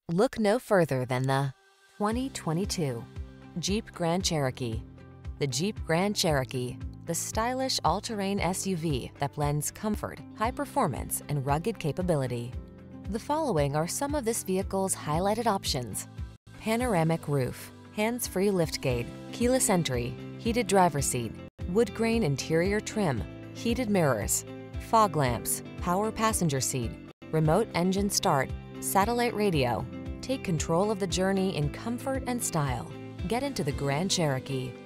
Look no further than the 2022 Jeep Grand Cherokee. The Jeep Grand Cherokee, the stylish all-terrain SUV that blends comfort, high performance, and rugged capability. The following are some of this vehicle's highlighted options: panoramic roof, hands-free liftgate, keyless entry, heated driver's seat, wood grain interior trim, heated mirrors, fog lamps, power passenger seat, remote engine start, satellite radio. Take control of the journey in comfort and style. Get into the Grand Cherokee.